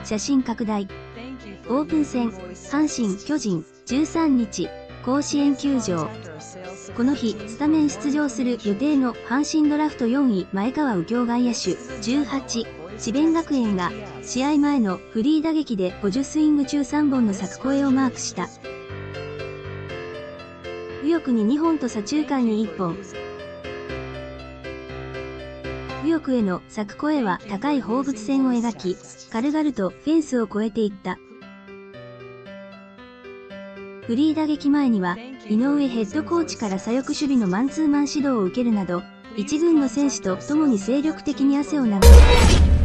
写真拡大。オープン戦、阪神・巨人、13日、甲子園球場。この日、スタメン出場する予定の阪神ドラフト4位前川右京外野手、18、智弁学園が、試合前のフリー打撃で50スイング中3本の柵越えをマークした。右翼に2本と左中間に1本。右翼への柵越えは高い放物線を描き、軽々とフェンスを越えていった。フリー打撃前には、井上ヘッドコーチから左翼守備のマンツーマン指導を受けるなど、一軍の選手と共に精力的に汗を流した。